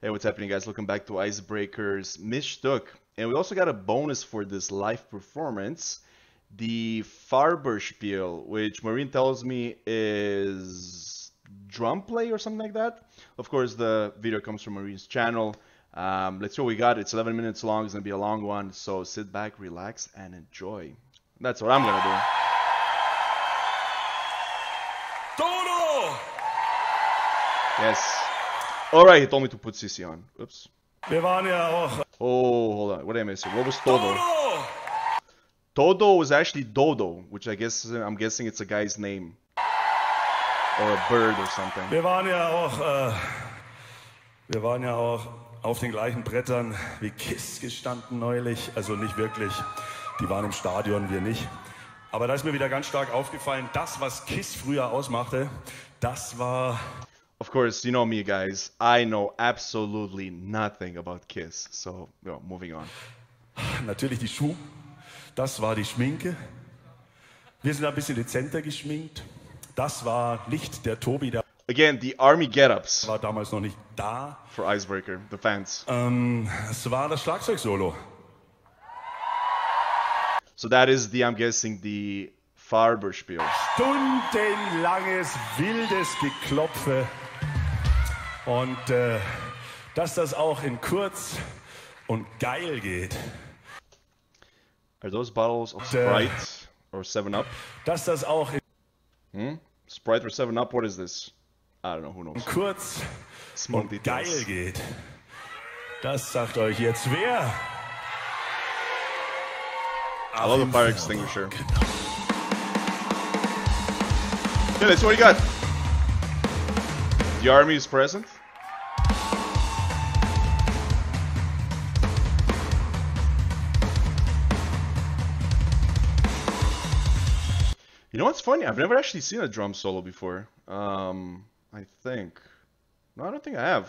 Hey, what's happening, guys? Welcome back to Eisbrecher's Miststuck. And we also got a bonus for this live performance. The Farberspiel, which Marine tells me is drum play or something like that. Of course, the video comes from Marine's channel. Let's see what we got. It's 11 minutes long. It's going to be a long one. So sit back, relax, and enjoy. That's what I'm going to do. Dodo! Yes. Alright, he told me to put Sissy on. Oops. Wir waren ja auch. Oh, hold on. What did I miss? What was Todo? Todo was actually Dodo, which I'm guessing it's a guy's name. Or a bird or something. Wir waren ja auch auf den gleichen Brettern wie Kiss gestanden neulich. Also nicht wirklich. Die waren im Stadion, wir nicht. Aber da ist mir wieder ganz stark aufgefallen, das, was Kiss früher ausmachte, das war... Of course, you know me, guys. I know absolutely nothing about Kiss. So, moving on. Natürlich die Schuhe. Das war die Schminke. Wir sind ein bisschen dezenter geschminkt. Das war nicht der Tobi, der Again, the army get-ups. war damals noch nicht da. For Eisbrecher, the fans. Es war das Schlagzeugsolo. So that is I'm guessing, the Farberspiel. Stundenlanges, wildes Geklopfe. Und dass das auch in kurz und geil geht. Are those bottles of Sprite or 7-Up? Dass das auch in Sprite or 7-Up? What is this? I don't know, who knows. kurz Smoke und details. geil geht. Das sagt euch jetzt wer? I love the fire extinguisher. Yeah, that's what you got. The army is present. You know what's funny? I've never actually seen a drum solo before. I think. No, I don't think I have.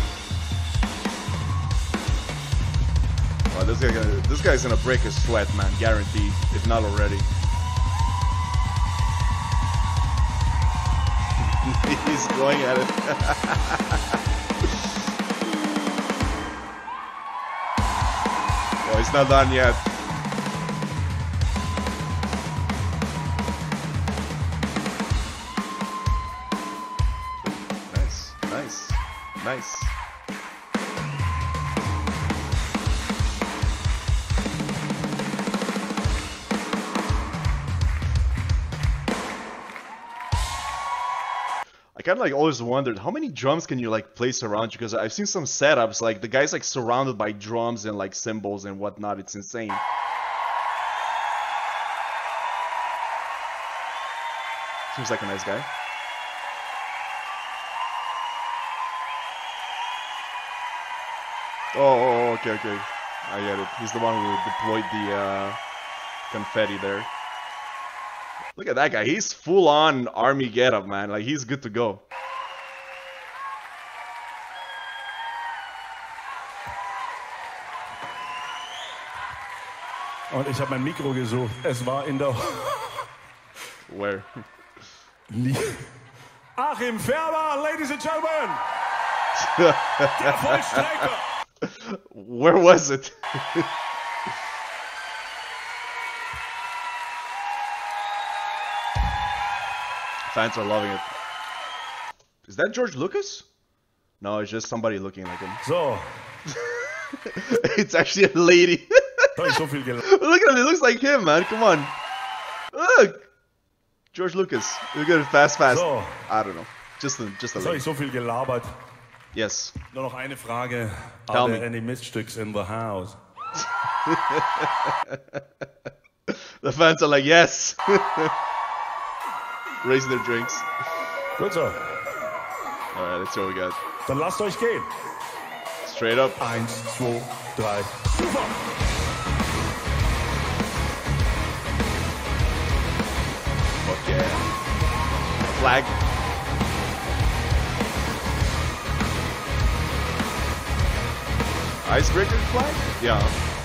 Oh, this guy's gonna break a sweat, man. Guaranteed, if not already. He's going at it. Oh, he's not done yet. Nice, nice, nice. I kind of like always wondered how many drums can you like place around you, because I've seen some setups like the guy's like surrounded by drums and like cymbals and whatnot. It's insane. Seems like a nice guy. Oh, okay, okay. I get it. He's the one who deployed the confetti there. Look at that guy. He's full on army getup, man. Like, he's good to go. Und ich habe mein Mikro gesucht. Es war in der... Where? Achim Färber, ladies and gentlemen! Der Vollstrecker! Where was it? Fans are loving it. Is that George Lucas? No, it's just somebody looking like him. So. It's actually a lady. Look at him, it looks like him, man. Come on. Look. George Lucas. Look at it, fast. So. I don't know. Just a Jetzt habe lady. ich so viel gelabert. Yes. Nur noch eine Frage. Tell Are me. there any Miststicks in the house? The fans are like, yes. Raising their drinks. Gut so. Alright, let's see what we got. Dann lasst euch gehen. Straight up. 1, 2, 3. Super! Fuck yeah. Flag. Eisbrecher flag? Yeah.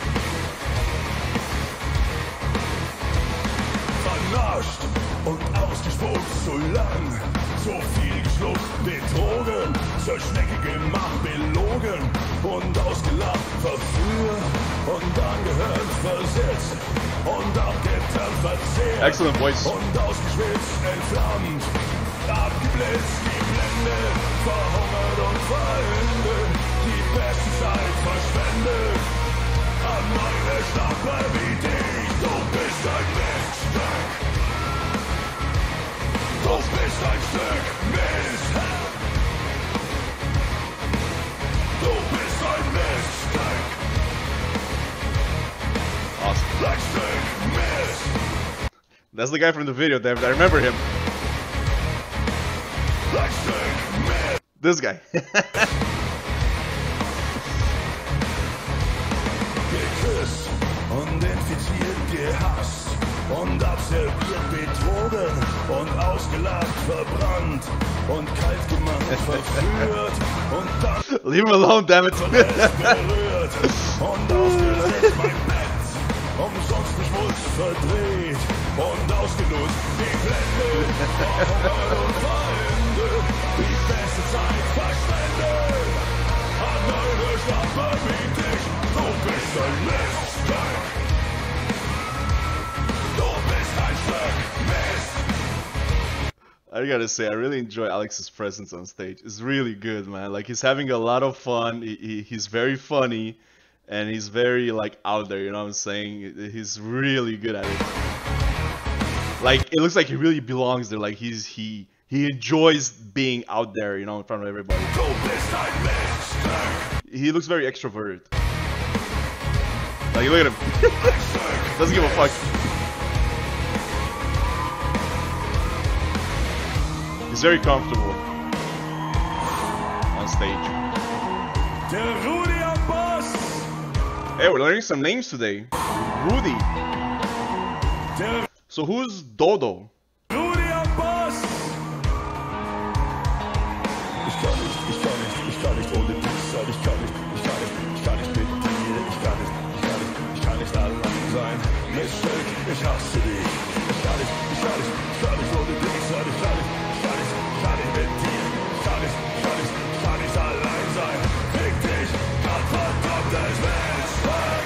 Vernascht und ausgespuckt so lang. So viel geschluckt mit Drogen, zur Schnecke gemacht, belogen. Excellent voice. Abgeblitzt, die Blende, verhungert und verendet, die beste Zeit verschwendet, an meine Schnappe wie dich, du bist ein Miststuck. Du bist ein Stück Mist. Du bist ein Miststuck. Awesome. Ein Stück Mist. That's the guy from the video, David. I remember him. This guy. Geküsst und infiziert, gehasst und abserviert, betrogen und ausgelacht, verbrannt und kalt gemacht, verführt und dann Leave him alone, damn it. berührt und ausgelegt mein Bett, umsonst mich Wunsch verdreht und ausgenutzt, die Blende, verhungert und verendet, die beste Zeit verschwendet, an meine Schnappe wie dich, du bist ein Miststuck, du bist ein Stück Mist. I gotta say, I really enjoy Alex's presence on stage. It's really good, man. Like, he's having a lot of fun. He's very funny, and he's very, like, out there, you know what I'm saying? He's really good at it. Like, it looks like he really belongs there. Like, he enjoys being out there, you know, in front of everybody. He looks very extroverted. Like, look at him. Doesn't give a fuck. He's very comfortable on stage. Hey, we're learning some names today. Rudy. So who's Dodo? Ich kann nicht ohne dich sein, ich kann nicht mit dir, ich kann nicht allein sein. Miststuck, ich hasse dich. Ich kann nicht ohne dich sein, ich kann nicht mit dir, ich kann nicht allein sein. Fick dich, Gott verdammtes Miststuck.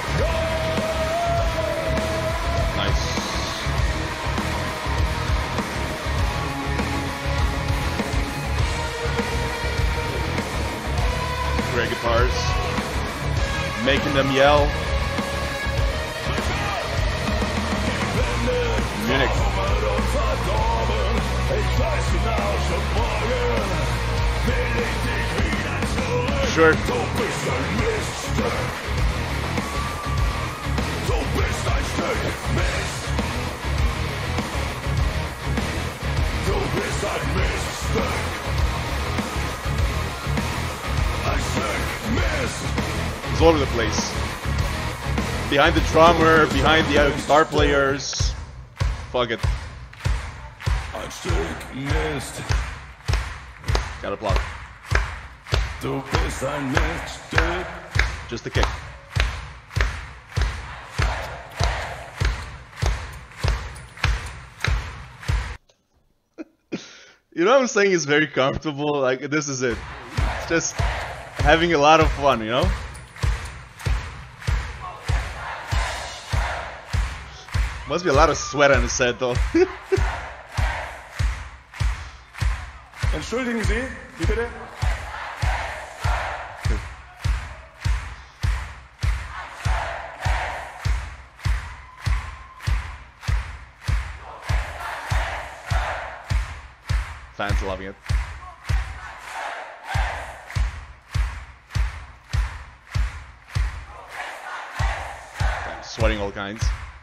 Nice. Great guitars, making them yell. Munich. Sure. It's all over the place. Behind the drummer, behind the other guitar players. Fuck it. Ein Stück Mist. Got a block. Du bist ein Miststück. Just a kick. You know what I'm saying? It's very comfortable. Like, this is it. It's just having a lot of fun, you know? Must be a lot of sweat on his set, though. Entschuldigen Sie, wie bitte? Fans are loving it. I'm sweating all kinds.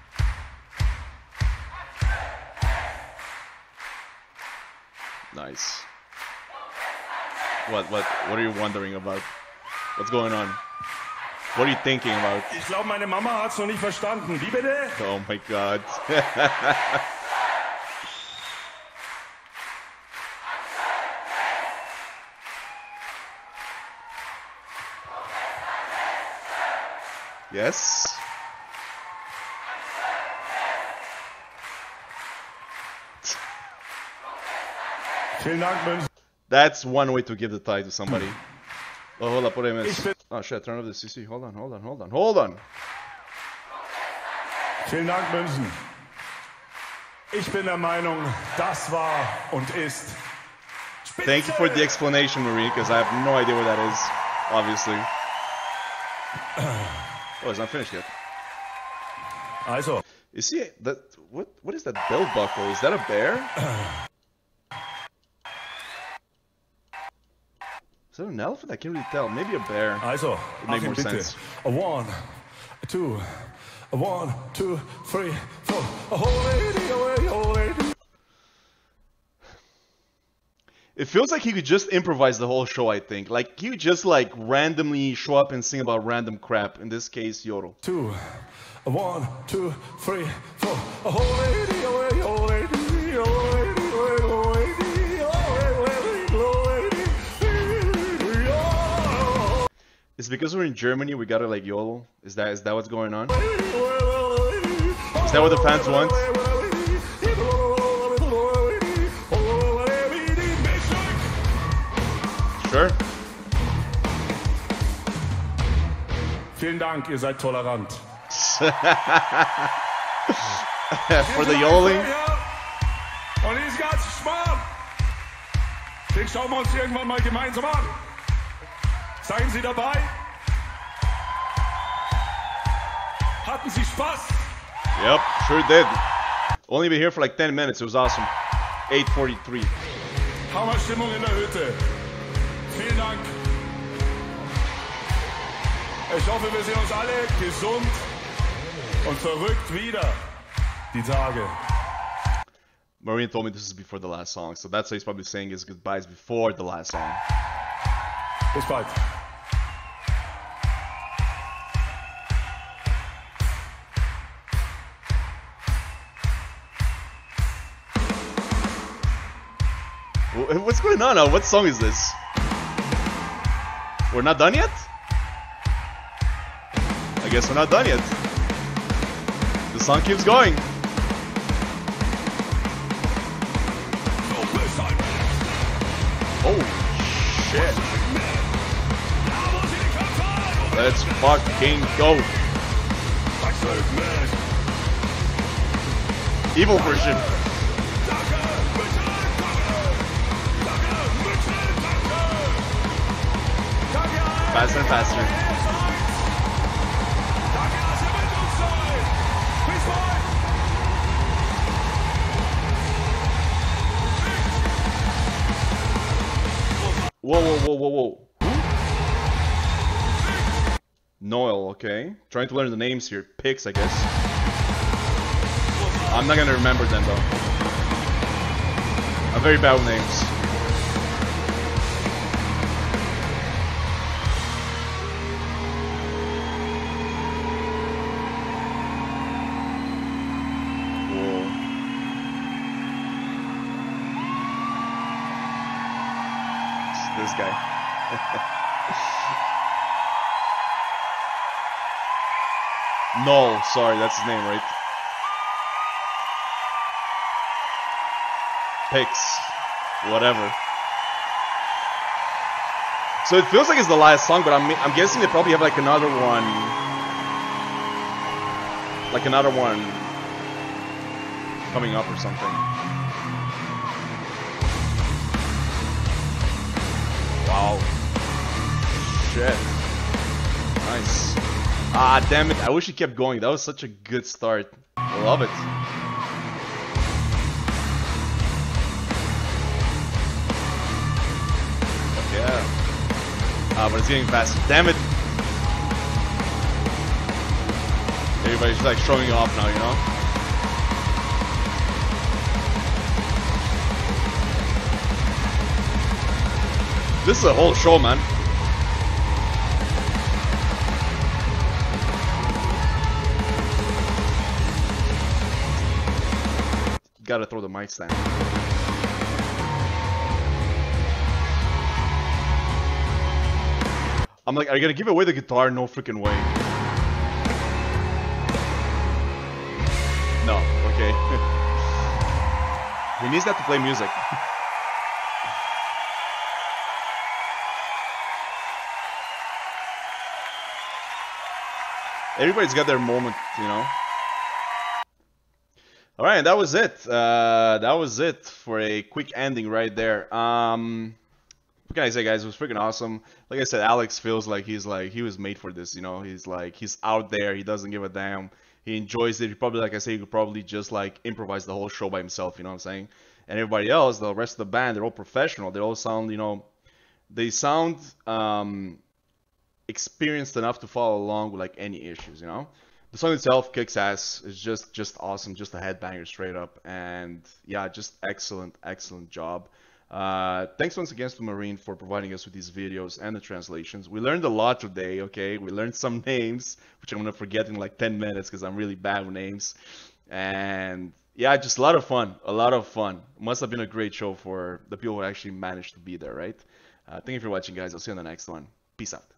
Nice. What are you wondering about? What's going on? What are you thinking about? Ich glaube, meine Mama hat's noch nicht verstanden. Wie bitte? Oh my god. Yes. Vielen Dank, München. That's one way to give the tie to somebody. Oh, hold up, put him in. Oh shit, turn off the CC. Hold on. Vielen Dank, München. Ich bin der Meinung, das war und ist Spitze. Thank you for the explanation, Marie, because I have no idea what that is, obviously. Oh, it's not finished yet. Also. Is he that? What is that belt buckle? Is that a bear? Is that an elephant? I can't really tell. Maybe a bear. Also, would make more bitte. sense. A 1, a 2, a 1, 2, 3, 4. Oh lady, oh lady. It feels like he could just improvise the whole show, I think. Like, he would just, like, randomly show up and sing about random crap. In this case, yodel. 2, a 1, 2, 3, 4. Oh lady, oh lady, oh lady, oh lady, oh lady, oh lady. Is it because we're in Germany, we gotta, like, yodel? Is that what's going on? Is that what the fans want? Sure. Vielen Dank, ihr seid tolerant. For the yodeling. Und diesen ganzen Schmarrn, den schauen wir uns irgendwann mal gemeinsam an. Seien Sie dabei? Hatten Sie Spaß? Yep, sure did. Only been here for like 10 minutes. It was awesome. 8:43. Hammerstimmung in der Hütte. Vielen Dank. Ich hoffe, wir sehen uns alle gesund und verrückt wieder die Tage. Marine told me this is before the last song, so that's why he's probably saying his goodbyes before the last song. Bis bald. What's going on now? What song is this? We're not done yet? I guess we're not done yet. The song keeps going. Oh, shit. Let's fucking go. Evil version. Faster and faster. Whoa, whoa, whoa, whoa, whoa. Noel, okay. Trying to learn the names here. Pix, I guess. I'm not gonna remember them, though. I'm very bad with names. This guy. Noel, sorry, that's his name, right? Pix, whatever. So it feels like it's the last song, but I'm guessing they probably have like another one, coming up or something. Wow. Shit. Nice. Ah, damn it. I wish he kept going. That was such a good start. I love it. Yeah. Ah, but it's getting faster. Damn it. Everybody's like showing off now, you know? This is a whole show, man. Gotta throw the mic stand. I'm like, are you gonna give away the guitar? No freaking way. No, okay. He needs that to play music. Everybody's got their moment, you know? All right, that was it. That was it for a quick ending right there. What can I say, guys? It was freaking awesome. Like I said, Alex feels like he was made for this. You know, he's out there. He doesn't give a damn. He enjoys it. He probably, like I say, he could probably just like improvise the whole show by himself. You know what I'm saying? And everybody else, the rest of the band, they're all professional. They all sound, they sound experienced enough to follow along with like any issues. The song itself kicks ass. It's just awesome, just a headbanger straight up, and yeah, just excellent job. Thanks once again to Marine for providing us with these videos and the translations. We learned a lot today, okay? We learned some names, which I'm gonna forget in like 10 minutes because I'm really bad with names. And yeah, just a lot of fun, a lot of fun. Must have been a great show for the people who actually managed to be there, right? Thank you for watching, guys. I'll see you on the next one. Peace out.